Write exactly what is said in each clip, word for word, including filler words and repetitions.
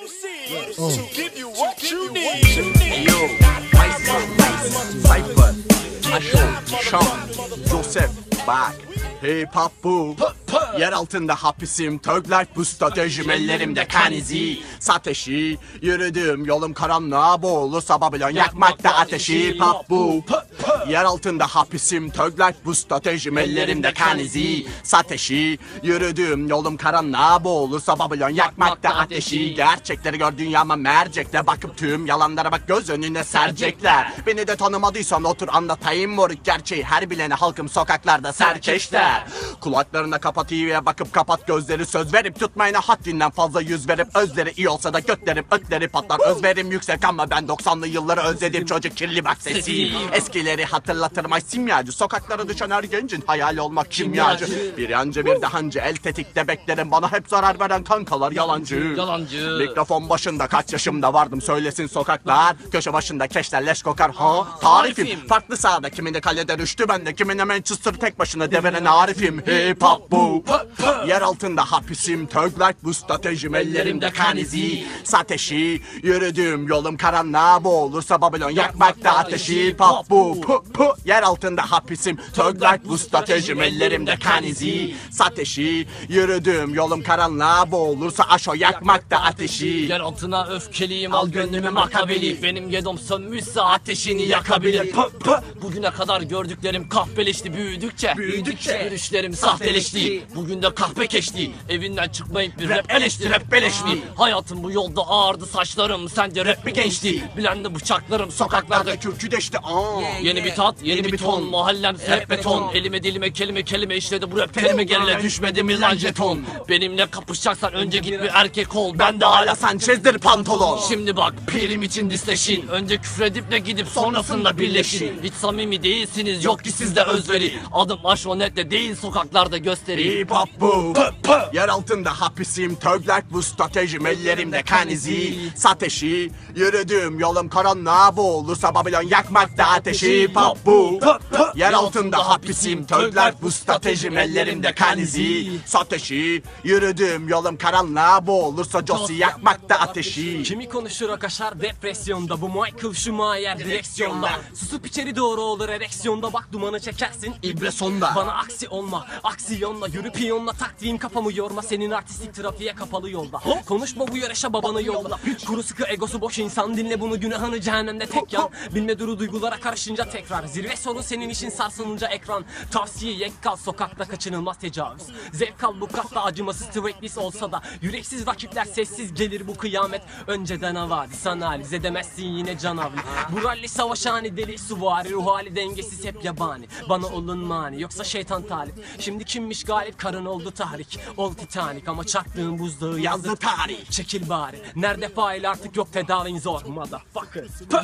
M C oh. to give you what you need. Yo, Maestro, Cypher, Aşo, Sean, Joseph, bak. Hip hop bu. Yer altında hapisim, Thug Life bu stratejim, ellerimde kan izi. Sateşi, yürüdüğüm yolum karanlığa boğulursa Babilon yakmakta ateşi. Hip hop bu. Yer altında hapisim, Thug Life bu stratejim, ellerimde kan izi. Sateşi, yürüdüğüm yolum karanlığa boğulursa Babilon yakmakta ateşi. Gerçekleri gör dünyama mercekle, bakıp tüm yalanlara bak göz önüne serecekler. Beni de tanımadıysan otur anlatayım moruk gerçeği, her bilene halkım sokaklarda serkeşler. Kulaklarına kapat, T V'ye bakıp kapat gözleri, söz verip tutmayına haddinden fazla yüz verip, özleri iyi olsa da götlerim ötleri patlar. Özverim yüksek ama ben doksanlı yılları özledim, çocuk kirli bak sesi. Eskileri hatırlatırım ay simyacı, sokaklara düşen her gencin hayali olmak kimyacı. Bir yancı bir de hancı, el tetikte beklerim, bana hep zarar veren kankalar yalancı. Yalancı. Mikrofon başında kaç yaşımda vardım söylesin sokaklar. Köşe başında keşler leş kokar ha. Tarifim farklı sahada, kimine kalede düştü bende, kimine Manchester tek başına deveren Arifim. Hip hop bu. Yer altında hapisim, Thug Life bu stratejim, ellerimde kan izi. Sateşi, yürüdüğüm yolum karanlığa boğulursa Babilon yakmakta ateşi. Hip hop bu. Yer altında hapisim, Thug Life bu stratejim, ellerimde kan izi. Sateşi, yürüdüğüm yolum karanlığa boğulursa Aşo yakmakta ateşi. Yer altına öfkeliyim, al gönlümü makabeli. Benim yedim sönmüşse ateşini yakabilir. Bugüne kadar gördüklerim kahpeleşti, büyüdükçe Büyüdükçe görüşlerim sahteleşti. Bugün de kahpe keşti. Evinden çıkmayıp bir rap eleşti, rap beleşti. Hayatım bu yolda ağırdı saçlarım, sence rap mi gençti? Bilendi bıçaklarım, sokaklarda kürkü deşti. Aa. Yeni bir tat, yeni, yeni bir ton, ton. Mahallem hep beton. Elime dilime kelime kelime işledi bu rap kelime, gerile düşmedi mi lan jeton? Benimle kapışacaksan önce git bir erkek ol, ben de hala Sanchez'dir pantolon. Şimdi bak pirim için disleşin, önce küfredip de gidip sonrasında birleşin. Hiç samimi değilsiniz, yok ki sizde özveri. Adım Aşonet'te değil sokaklarda gösteri. Hip hop bu. Yer altında hapisim, Thug Life bu stratejim, ellerimde kan izi. Sateşi, yürüdüğüm yolum karanlığa boğulursa Babilon yakmakta ateşi. Hip hop bu. Yer altında hapisim, Thug Life bu stratejim, ellerimde kan izi. Sateşi, yürüdüğüm yolum karanlığa boğulursa Josi yakmakta ateşi. Kimi konuşur o kaşar depresyonda, bu Michael Schumacher direksiyonda. Susup içeri doğru olur ereksiyonda, bak dumanı çekersin İbre sonda. Bana aksi olma, aksiyonla yürü piyonla, taktiğim kafamı yorma, senin artistik trafiğe kapalı yolda. Konuşma bu yarışa babanı yolla. Kuru sıkı egosu boş insan, dinle bunu, günahını cehennemde tek yan. Bilme duru duygulara karışınca tekrar, zirve sorun senin işin sarsılınca ekran. Tavsiye yek kal, sokakta kaçınılmaz tecavüz. Zevk al bu katta, acımasız tweetlist olsa da. Yüreksiz rakipler sessiz gelir bu kıyamet. Önceden havadis analiz edemezsin yine canavi. Bu ralli savaş hani deli suvari, ruh hali dengesiz hep yabani. Bana olun mani yoksa şeytan talip. Şimdi kimmiş galip, karın oldu tahrik. Ol Titanic ama çaktığın buzdağı yazdı tarih. Çekil bari, nerede fail artık yok tedavin zor. Motherfucker.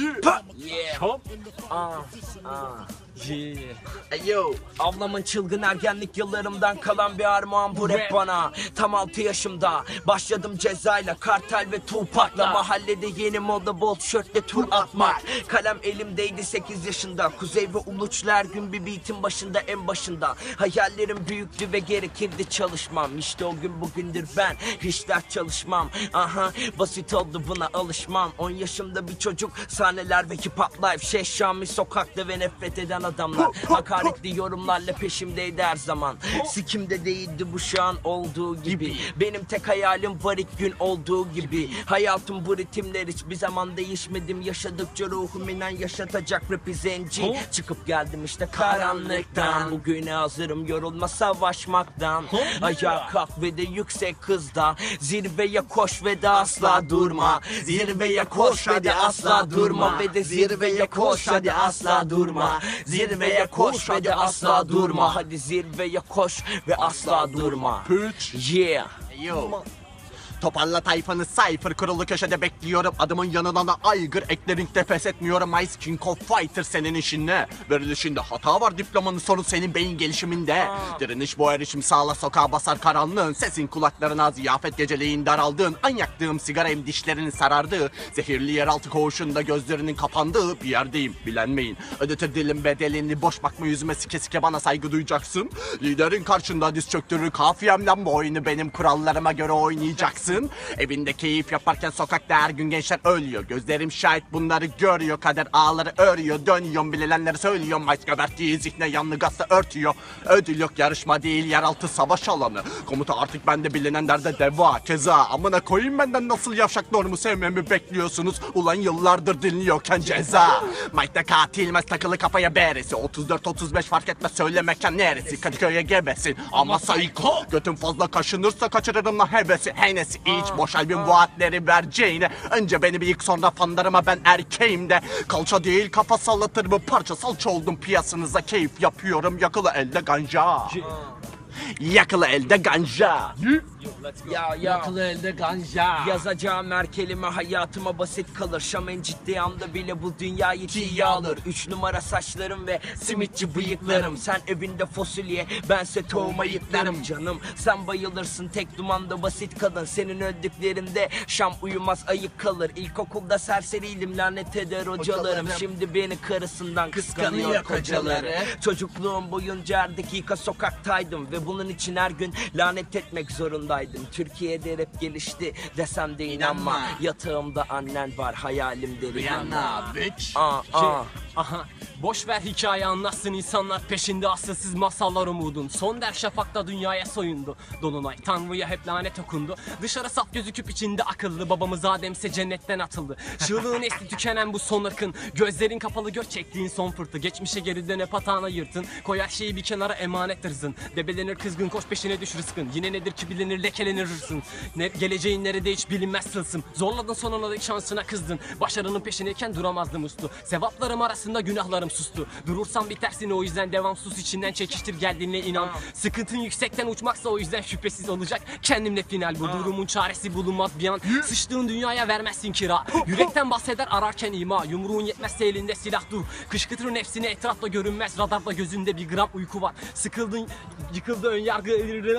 Yeah. Hop. Ah, ah. Yeah. Yo, ablamın çılgın ergenlik yıllarımdan kalan bir armağan bu rap bana. Tam altı yaşımda başladım Ceza'yla, Kartel ve Tupac'la. Mahallede yeni moda bol tişörtle tur atmak. Kalem elimdeydi sekiz yaşında. Kuzey ve Uluçlu her gün bir beatin başında, en başında. Hayallerim büyüktü ve gerekirdi çalışmam. İşte o gün bugündür ben hiç ders çalışmam. Aha, basit oldu buna alışmam. On yaşımda bir çocuk, sahneler ve hip hop life. Şey Şami sokakta ve nefret eden adamlar. Hakaretli yorumlarla peşimdeydi her zaman. Sikimde değildi bu şu an olduğu gibi. Benim tek hayalim var ilk gün olduğu gibi. Hayatım bu ritimler hiçbir zaman değişmedim. Yaşadıkça ruhum inen yaşatacak rapi zenci. Çıkıp geldim işte karanlıktan. Bugüne hazırım yorulma savaşmaktan. Ayağa kalk ve de yüksek hızda. Zirveye koş ve de asla durma. Zirveye koş ve de asla durma. Ve de zirveye koş hadi asla durma. Zirveye koş ve de asla durma. Hadi zirveye koş ve asla durma. Yeah. Yo. Toparla tayfanı, Cypher kurulu köşede bekliyorum. Adımın yanına aygır eklerin pes etmiyorum. Ice King of Fighter senin işin ne? Verilişinde hata var, diplomanın sorun senin beyin gelişiminde. Aa. Direniş bu erişim sağla, sokağa basar karanlığın. Sesin kulaklarına ziyafet, geceleyin daraldığın. An yaktığım sigarayım, dişlerini sarardığı. Zehirli yeraltı koğuşunda gözlerinin kapandığı bir yerdeyim, bilenmeyin. Ödetir dilim bedelini, boş bakma yüzüme, sike sike bana saygı duyacaksın. Liderin karşında diz çöktürür kafiyemden, bu oyunu benim kurallarıma göre oynayacaksın. mısın? Evinde keyif yaparken sokakta her gün gençler ölüyor. Gözlerim şahit bunları görüyor. Kader ağları örüyor. Dönüyorum bilinenleri söylüyorum. Mayt göberttiği zihne yanlı gazla örtüyor. Ödül yok, yarışma değil, yeraltı savaş alanı. Komuta artık bende, bilinenlerde deva. Keza amına koyayım, benden nasıl yavşak normu sevmemi bekliyorsunuz? Ulan yıllardır dinliyorken ceza. Mayt'ta katil mez takılı kafaya beresi. otuz dört otuz beş fark etmez söyle mekan neresi. Kadıköy'e gebesin ama sayko. Götüm fazla kaşınırsa kaçırırım la hevesi. Heynesi iç boş albüm vaatleri vereceğine. Önce beni bir yık sonra fanlarıma, ben erkeğim de. Kalça değil kafa sallatır bu parça. Salça oldum piyasanıza, keyif yapıyorum. Yakılı elde ganja. Yakılı elde ganja. Ya ya Akıllı elde ganja. Yazacağım her kelime hayatıma basit kalır. Şam en ciddi anda bile bu dünyayı çiğ alır. Üç numara saçlarım ve simitçi bıyıklarım. Sen evinde fasulye, bense tohum ayıklarım. Canım sen bayılırsın tek dumanda basit kadın. Senin öldüklerinde Şam uyumaz ayık kalır. İlkokulda serseriydim, lanet eder hocalarım. Şimdi beni karısından kıskanıyor kocaları. Çocukluğum boyunca her dakika sokaktaydım ve bunun için her gün lanet etmek zorundaydım. Türkiye'de rap gelişti desem de inanma. Yatağımda annen var, hayalimde Rihanna. Aa, aa. Aha, boş ver hikaye anlatsın insanlar peşinde, asılsız masallar umudun. Son der şafakta dünyaya soyundu. Dolunay Tanrı'ya hep lanet okundu. Dışarı saf gözüküp içinde akıllı. Babamız Adem'se cennetten atıldı. Çığlığın esli tükenen bu son akın. Gözlerin kapalı göç çektiğin son fırtı. Geçmişe geri dönüp hatana yırtın. Koy her şeyi bir kenara, emanet hırzın. Debelenir kızgın, koş peşine düş rızkın. Yine nedir ki bilinir, lekelenir hırsın. Ne, geleceğin nerede hiç bilinmez sılsın. Zorladın sonuna dek şansına kızdın. Başarının peşindeyken duramazdım uslu. Sevaplarım arasında günahlarım sustu. Durursam bitersin, o yüzden devam, sus içinden çekiştir, gel dinle inan. Sıkıntın yüksekten uçmaksa o yüzden şüphesiz olacak. Kendimle final, bu durumun çaresi bulunmaz bir an. Sıçtığın dünyaya vermezsin kira. Yürekten bahseder ararken ima. Yumruğun yetmezse elinde silah dur. Kışkırtır nefsine, etrafta görünmez radarda, gözünde bir gram uyku var. Sıkıldın, yıkıldı ön yargı.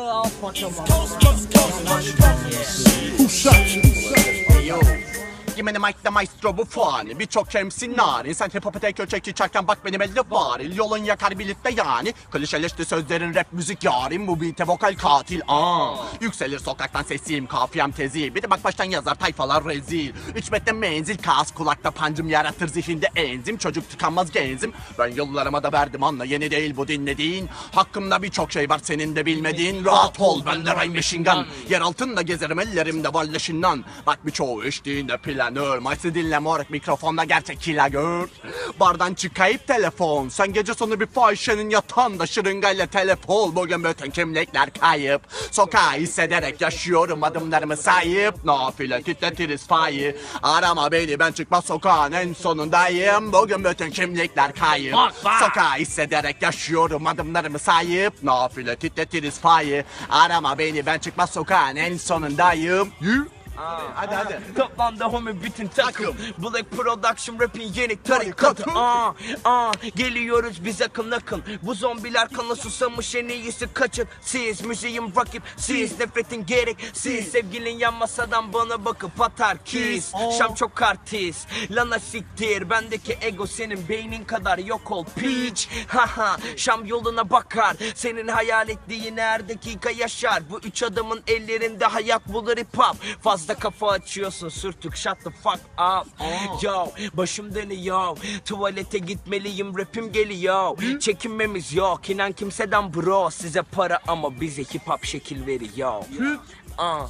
Yo. Give me the mic, the maestro bu fani. Birçok kemsin narin. Sen hip hop'a tek ölçek içerken bak benim elde varil. Yolun yakar birlikte yani. Klişeleşti sözlerin, rap müzik yarim. Bu beat'e vokal katil. Aa. Yükselir sokaktan sesim, kafiyem tezi. Bir de bak baştan yazar tayfalar rezil. Üç metre menzil, kas kulakta pancım yaratır zihinde enzim. Çocuk tıkanmaz genzim. Ben yıllarıma da verdim anla, yeni değil bu dinlediğin. Hakkımda birçok şey var senin de bilmediğin. Rahat ol, bende Ray Machine Gun. Yer altında gezerim, ellerimde valleşinden. Bak birçoğu içtiğinde planör. Maysı dinle moruk, mikrofonda gerçek kila gör. Bardan çıkayıp telefon. Sen gece sonu bir fahişenin yatağında şırıngayla telef ol. Bugün bütün kimlikler kayıp. Sokağı hissederek yaşıyorum, adımlarımı sayıp. Nafile titretiriz fayı. Arama beni, ben çıkmaz sokağın en sonundayım. Bugün bütün kimlikler kayıp. Sokağı hissederek yaşıyorum, adımlarımı sayıp. Nafile titretiriz fayı. Arama beni, ben çıkmaz sokağın en sonundayım. You? Hadi hadi. Toplamda homie bütün takım. Black Production rap'in yeni tarikatı. Aa, aa, geliyoruz biz akın akın. Bu zombiler kanı susamış, en iyisi kaçın. Siz müziğim rakip, siz nefretin gerek. Siz sevgilin yan masadan bana bakıp atar kiss. Şam çok artist, lana siktir. Bendeki ego senin beynin kadar yok ol peach. Haha, Şam yoluna bakar. Senin hayal ettiğin her dakika yaşar. Bu üç adamın ellerinde hayat bulur hip hop. Fazla kafa açıyorsun sürtük, shut the fuck up. Yo, başım dönüyor, tuvalete gitmeliyim, rapim geliyor. Çekinmemiz yok, inan kimseden bro. Size para ama bize hip hop şekil veriyor. Aa.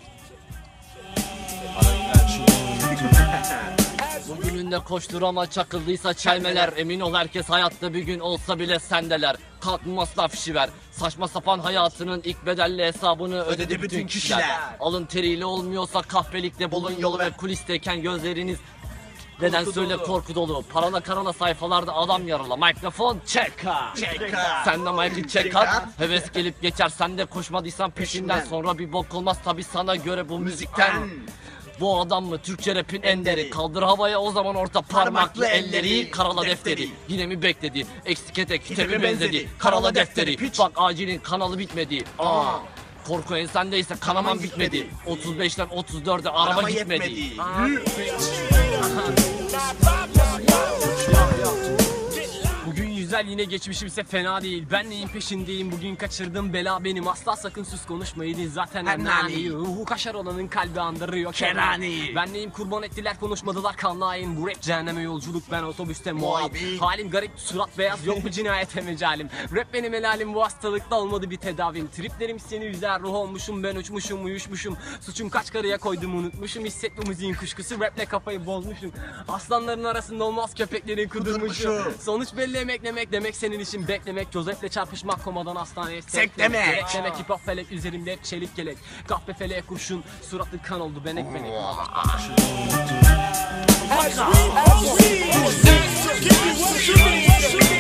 Bugününde koştur ama çakıldıysa çelmeler. Emin ol herkes hayatta bir gün olsa bile sendeler. Kalk masraf işi ver. Saçma sapan hayatının ilk bedelli hesabını ödedi bütün kişiler. Alın teriyle olmuyorsa kahpelikle bulun yolu ve kulisteyken gözleriniz neden söyle korku dolu. Parala karala sayfalarda adam yarala. Mikrofon check up. Sen de mic'i check up. Heves gelip geçer, sen de koşmadıysan peşinden. Sonra bir bok olmaz tabi sana göre bu müzikten. Bu adam mı Türkçe rapin enderi? Kaldır havaya o zaman orta parmaklı elleri. Karala defteri yine mi bekledi? Eksik etek kitabı benzedi. Karala defteri bak acilin kanalı bitmedi. Aa. Korku ensendeyse kanaman bitmedi. otuz beşten otuz dörde araba gitmedi. Bugün yüzer güzel yine geçmişimse fena değil. Ben neyin peşindeyim bugün kaçırdım bela benim. Asla sakın sus konuşmayın zaten ennani. Ruhu kaşar olanın kalbi andırıyor kerani. Ben neyim kurban ettiler konuşmadılar kanlı hain. Bu rap cehenneme yolculuk ben otobüste muayip. Halim garip surat beyaz yok mu cinayete mecalim. Rap benim helalim bu hastalıkta olmadı bir tedavim. Triplerim seni üzer ruh olmuşum ben uçmuşum uyuşmuşum. Suçum kaç karıya koydum unutmuşum. Hisset bu müziğin kuşkusu raple kafayı bozmuşum. Aslanların arasında olmaz köpeklerin kudurmuşum. Sonuç belli emeklemek demek senin için beklemek. Joseph'le çarpışmak komadan hastaneye Sek demek. Gerek demek hip hop felek üzerimde hep çelik gelek. Kahpe feleğe kurşun suratlı kan oldu benek benek. As we, as we, give you what you need.